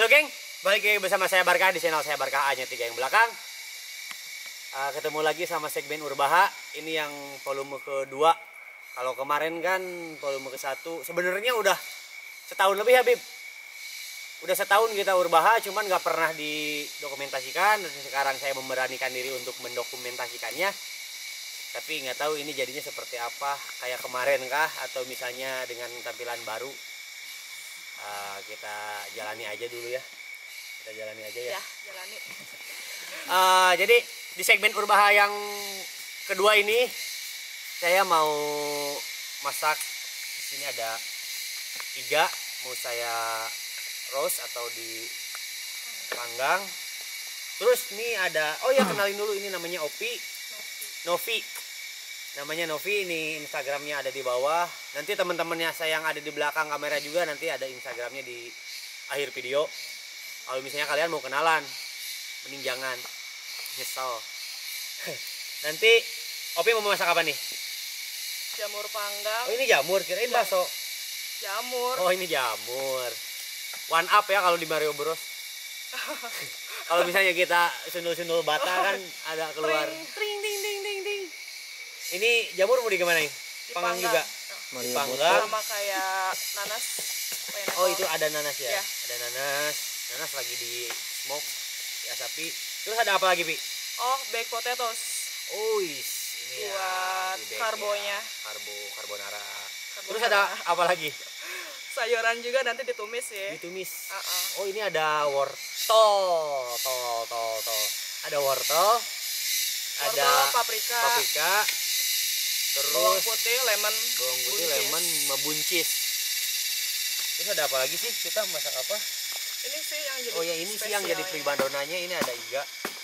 geng, balik lagi bersama saya Barkah di channel saya Barkah A-nya 3 yang belakang. Ketemu lagi sama segmen Urbaha. Ini yang volume kedua. Kalau kemarin kan volume ke-1 sebenarnya udah setahun lebih, Habib. Udah setahun kita Urbaha, cuman nggak pernah didokumentasikan. Dan sekarang saya memberanikan diri untuk mendokumentasikannya. Tapi nggak tahu ini jadinya seperti apa, kayak kemarin kah, atau misalnya dengan tampilan baru. Kita jalani aja dulu ya. Kita jalani aja ya. Ya, jalani. Jadi di segmen Urbaha yang kedua ini saya mau masak. Di sini ada iga, mau saya roast atau dipanggang. Terus ini ada, oh ya kenalin dulu, ini namanya Novi. Namanya Novi, ini Instagramnya ada di bawah. Nanti teman-temannya saya yang ada di belakang kamera juga nanti ada Instagramnya di akhir video. Kalau misalnya kalian mau kenalan, mending jangan, nyesel. Nanti Opi mau masak apa nih? Jamur panggang. Oh ini jamur, kirain bakso. Jamur. Oh ini jamur. One up ya kalau di Mario Bros. Kalau misalnya kita sundul-sundul bata kan ada keluar. Tring ding ding ding ding. Ini jamur mau digimanain? Panggang juga? Dipanggang. Sama kayak nanas. Oh itu ada nanas ya? Ya. Ada nanas. Nanas lagi di smoke, diasapi. Terus ada apa lagi, Pi? Oh, baked potatoes. Oh ini ya. Buat di bake karbonya. Ya. Carbonara. Terus ada apa lagi? Sayuran juga nanti ditumis ya. Ditumis. Oh Uh-uh. ini ada wortel. Tol. Ada wortel. Ada paprika. Terus bawang putih, lemon, sama buncis. Terus ada apa lagi sih? Kita masak apa? Ini sih yang jadi. Oh ya ini sih yang jadi primadonanya. Ini ada iga.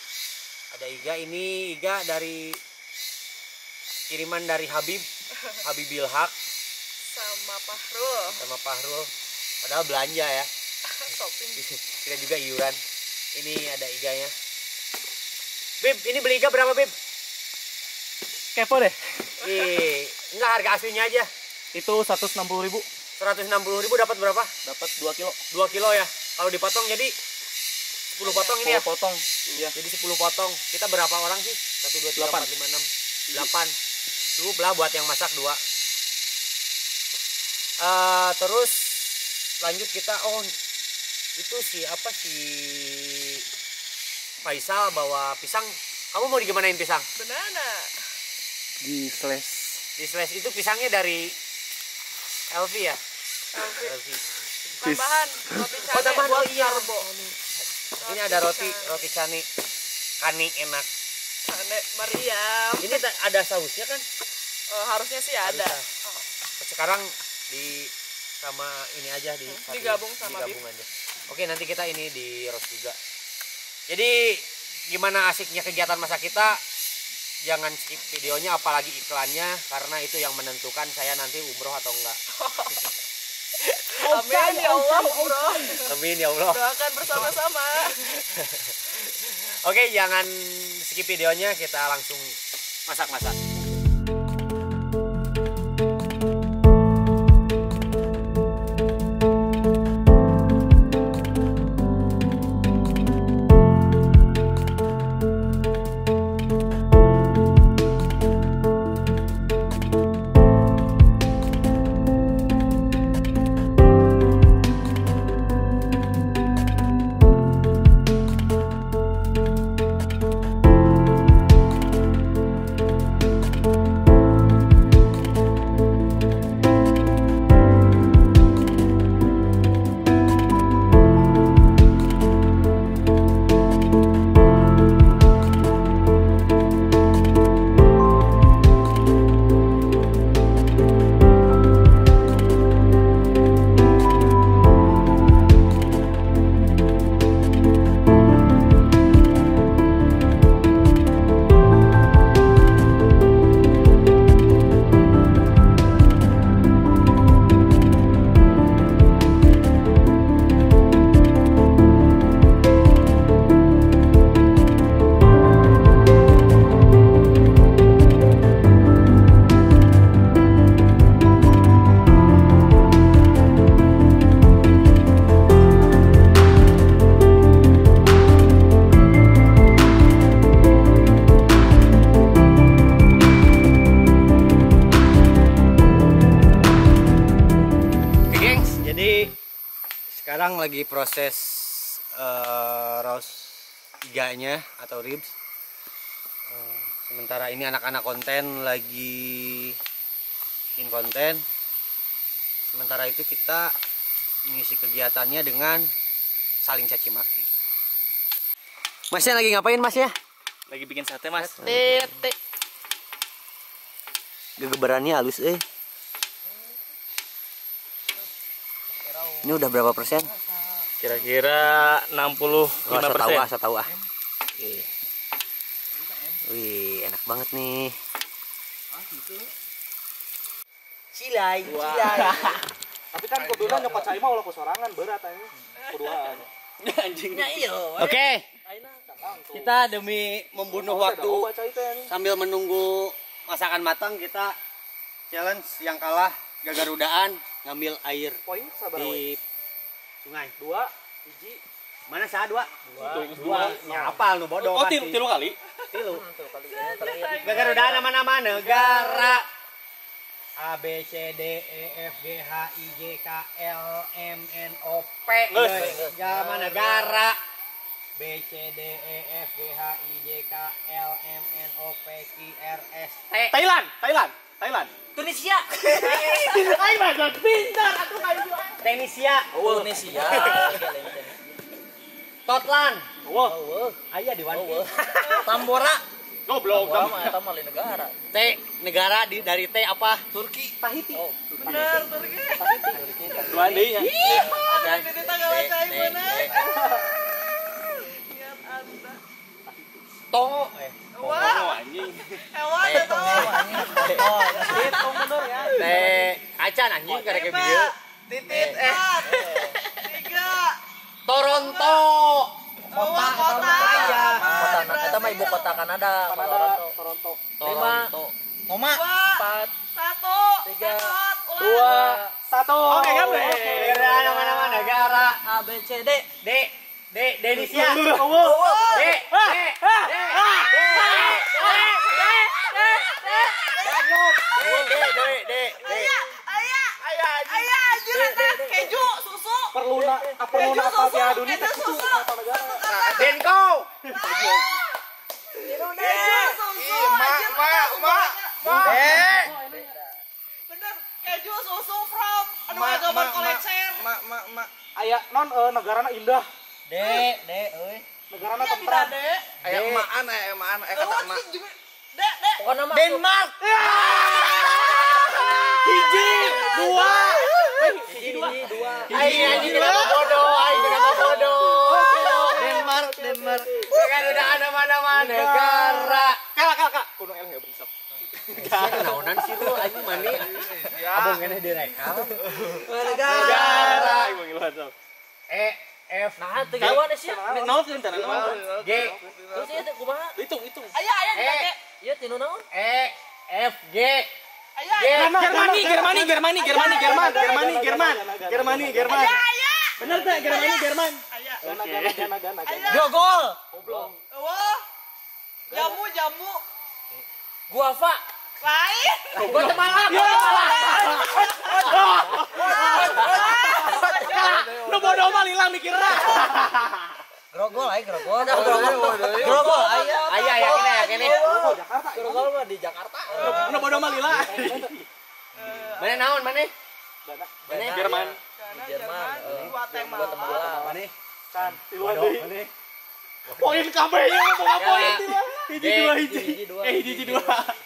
Ini iga dari kiriman dari Habib Bilhak sama Pahrul. Padahal belanja ya. Shopping. Kita juga iuran. Ini ada iganya. Bib, ini beli iga berapa, Bib? Kepo deh. Enggak, harga aslinya aja. Itu 160.000. 160.000 dapat berapa? Dapat 2 kilo. 2 kilo ya. Kalau dipotong jadi 10 potong ini ya. 10 potong. Iya. Jadi 10 potong. Kita berapa orang sih? 1 2 3 4 5 6 8. Cukup lah buat yang masak 2. Terus lanjut kita itu siapa sih Faisal bawa pisang. Kamu mau digimanain pisang? Banana. Di slash itu pisangnya dari LV ya? LV. Tambahan roti cane. Tambahan buat iya. karbo. Ini ada roti cane. Kani enak. Cane Mariam. Ini ada sausnya kan? Harusnya sih ada. Sekarang sama ini aja digabung sama beef. aja. Oke, nanti kita ini di roast juga. Jadi gimana asiknya kegiatan masak kita? Jangan skip videonya, apalagi iklannya, karena itu yang menentukan saya nanti umroh atau enggak. Amin ya Allah, umroh. Amin ya Allah. Doakan bersama-sama. Oke, jangan skip videonya, kita langsung masak-masak. Sekarang lagi proses roast iganya atau ribs. Sementara ini anak-anak konten lagi bikin konten. Sementara itu kita mengisi kegiatannya dengan saling caci maki. Masnya lagi ngapain mas ya? Lagi bikin sate mas. Tete. Gegeberannya halus Ini udah berapa persen? Kira-kira 65%. Asa tahu ah. Wih, enak banget nih. Cilai. Tapi kan kudunya nyokot cai mah ulah sorangan berat ini. Kuduan. Anjingnya iya. Oke. Kita demi membunuh waktu sambil menunggu masakan matang, kita challenge yang kalah gagarudaan ngambil air Poin sabar di sungai. 2 hiji. Mana sah dua? Dua. Nyapal nu bodoh. Oh, tilu kali. Tilu. Gagarudaan nama-nama negara. A B C D E F G H I J K L M N O P. Nama negara. B C D E F G H I J K L M N O P Q R S T. Thailand. Tunisia. Ayo banget pintar atuh kayu. Tunisia. Indonesia. Scotland. Wah. Aya di One. Tambora. Goblok. Eta mah negara. T negara dari T apa? Turki. Tahiti. Oh, Bener, Turki. Dua deui nya. Ada di tanggal cai mana? Ingat Anda. Tongo. Wah, Anjing. hewan itu. Hitung bener ya. T acan anjing karek video. Titit. 3. Toronto. Kota. Eta mah ibu kota Kanada. Toronto. 5. Koma. 4. 1. 2 1. Oke, gambar. Negara nama-nama negara. A B C D. Indonesia. Keju, susu. Perlu apa Piala Dunia teh kitu apa negara. Denko. Bener, keju, susu, from. Anu gambar kolekser. Aya non negarana indah. euy. Negarana Iya, tentram. tidak, Dek. Aya emaan kata emak. Dek. Pokona mah Denmark. Hiji, 2. Aing anjing kenapa bodoh? Denmark. Kan udah ada mana-mana negara. Kak. Kudu eleh ya berisap. Naonan sih lu anjing mani. Abang keneh direkam. Negara. Ibu ngiluan sok. E F nah teu gawan sia. Naon teh teh naon? G Terus ieu teh kumaha? Hitung. Aya dipake. Ieu tinu naon? E F G Aya. Germani. Aya. Bener teh German. Aya. Aya. Grogol. Wah. Jamu. Guava. Lain. Guatemala. Nu bodoh mah lila mikirna. Grogol Grogol aya. Aya kene. Grogol mah di Jakarta. Nu bodoh mah lila. Mana naon mana? Jerman. Jerman. Guatemala. Mana? Can, tiluan deui. Poin kabeh ya boga poin tiluan. Hiji 2.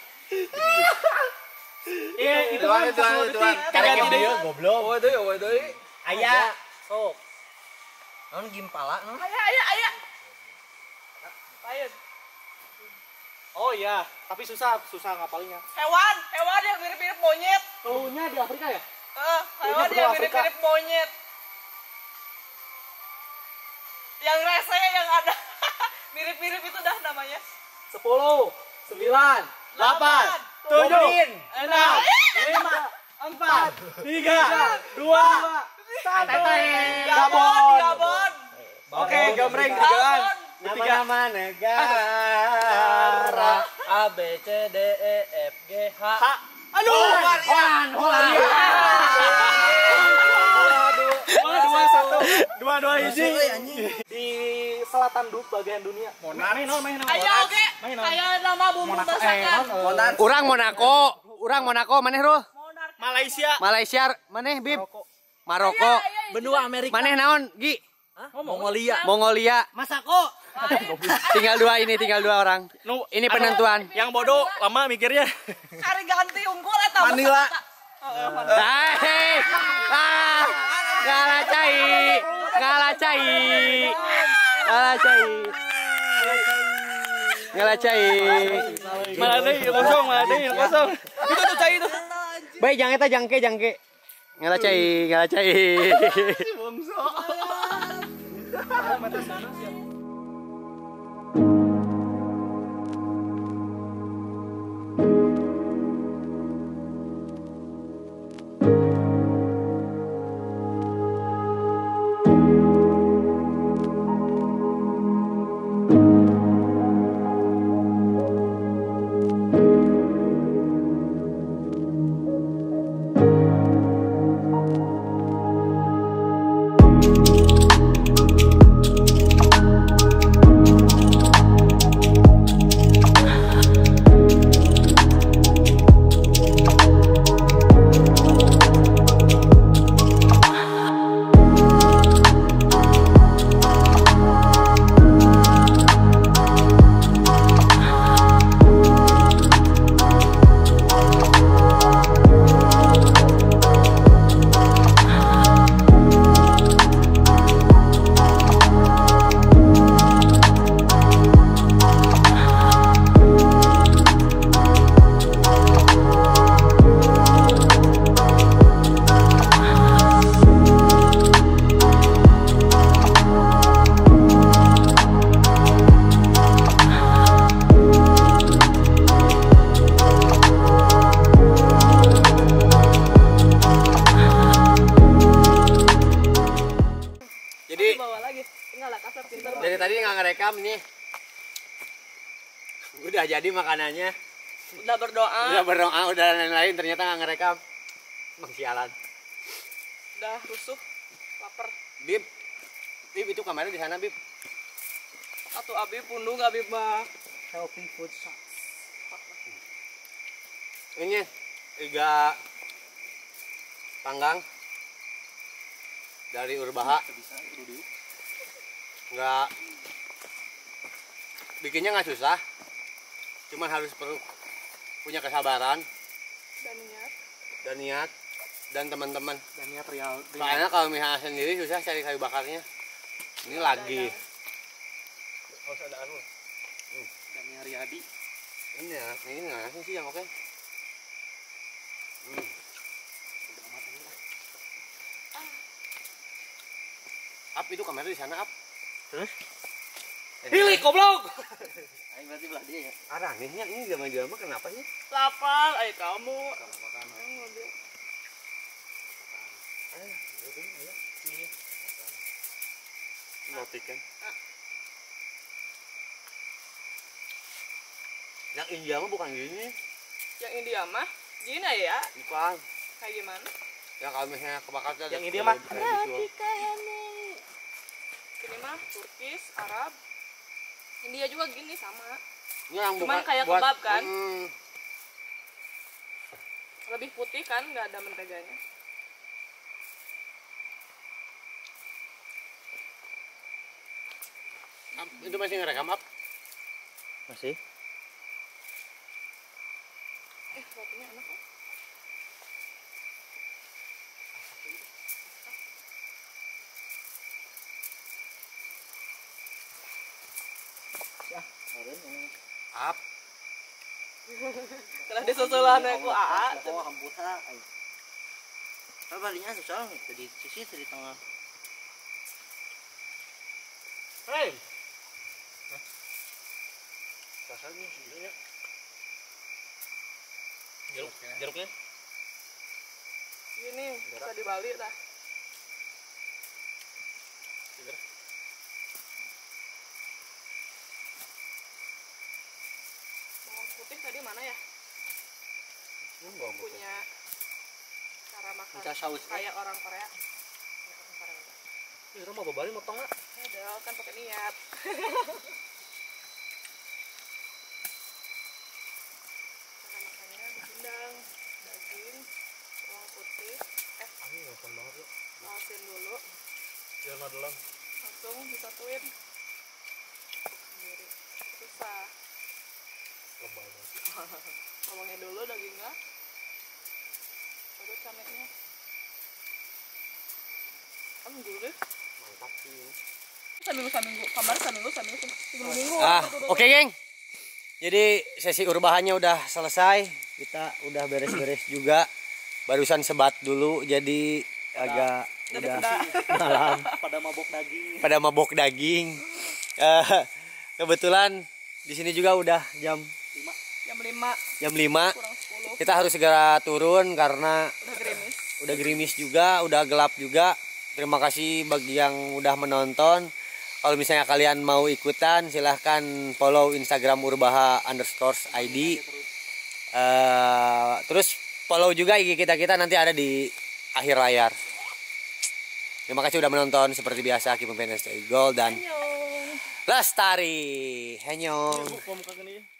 Itu kan Karek video goblok. Waduh. Aya. Sok. Naon gimpala? Aya. Lain. Oh iya, tapi susah ngapalnya. Hewan yang mirip-mirip monyet. Keluhnya di Afrika ya? Hewan yang mirip-mirip monyet. Yang rese yang ada mirip-mirip itu dah namanya. 10, 9, 8, 7, 6, 5, 4, 3, 2, 1. Gabon. Oke, gambreng tigaan. Nama-nama negara. A B C D E F G H. Hollandia. 2, 1. dua hiji. Di selatan bagian dunia. Main non. Ayo oke. Kayak nama bumbu masakan. Urang Monaco maneh Ruh? Malaysia maneh Bib? Maroko. Benua Amerika. Maneh naon Gi? Mongolia. Masako. Tinggal dua orang. Ini penentuan. Yang bodoh lama mikirnya. Hari ganti unggul eta. Manila. Hei. Ngalacai. Malah deui kosong. Itu tuh cai itu. Baik jangke. Ngalacai. Dari tadi nggak ngerekam ini. Udah jadi makanannya. Udah berdoa. Udah lain-lain ternyata nggak ngerekam. Emang sialan. Udah rusuh, lapar. Bib itu kamarnya di sana Bib. Atuh abi pundung abi mah. Healthy food shops. Ini iga panggang dari Urbaha. Nggak bikinnya nggak susah, cuman harus perlu punya kesabaran dan niat dan teman-teman. Dan niat real. Soalnya kalau misalnya sendiri susah cari kayu bakarnya. Ini lagi. Harus ada anu. Dan Riyadi. Ini nggak sih yang oke. Ap itu kamera di sana Ap. Terus? Pilih goblok. Aing berarti belah dia ya. Arah ini jama-jama kenapa sih? Lapar, kamu. Notik kan. Yang India mah bukan gini. Yang India mah gini ya. Bukan. Kayak gimana? Yang kalau misalnya kebakar tuh ada Yang India mah? Ini mah Turkis, Arab. India juga gini sama. Ini yang Cuman bukan kayak kebab kan? Lebih putih kan, nggak ada menteganya. Itu masih ngerekam Ap? Masih. Rotinya enak kok. Ap. Setelah disusulan aku AA. Oh, hampusa. Kalau balinya susah di sisi di tengah. Hei. Rasanya sebenarnya. Jeruknya. Gini, bisa dibalik dah. Bawang putih tadi mana ya? Punya cara makan Minta saus. kayak orang Korea. Ini rumah babari motong nggak? Ada kan pakai niat. Makan-makannya disindang, daging, bawang putih. Ini nonton banget ya. Masukin dulu, Jangan dalam. langsung disatuin. Sendiri. Susah. Lebay banget. Bawangnya dulu, dagingnya. Baru cametnya. Dulu deh. Mantap sih. Sambil kamar sambil minggu. Oke, geng. Jadi sesi urbahannya udah selesai. Kita udah beres-beres juga. Barusan sebat dulu, jadi agak udah malam. Pada mabok daging. Kebetulan di sini juga udah jam Jam 5 jam 5. kurang 10. Kita harus segera turun karena Udah gerimis. udah gerimis juga, udah gelap juga. Terima kasih bagi yang udah menonton. Kalau misalnya kalian mau ikutan, silahkan follow Instagram urbaha_id. Terus follow juga IG kita nanti ada di akhir layar. Terima kasih udah menonton. Seperti biasa, keep moving and stay gold dan Annyeong. lestari. Henyong. Bom kagak nih.